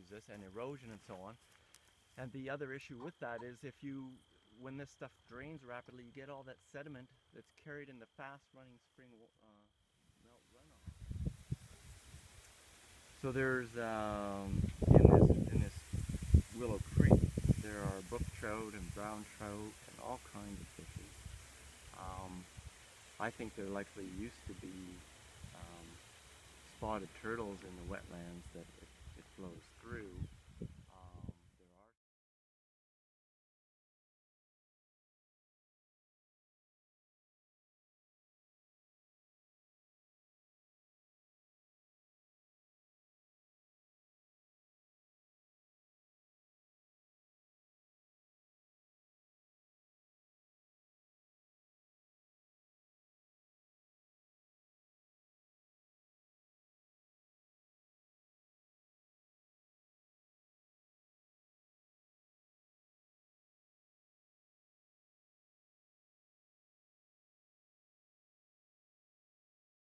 this, and erosion and so on. And the other issue with that is when this stuff drains rapidly, you get all that sediment that's carried in the fast-running spring melt runoff. So there's in this Willow Creek, there are brook trout and brown trout and all kinds of fishes. I think there likely used to be spotted turtles in the wetlands that it flows through.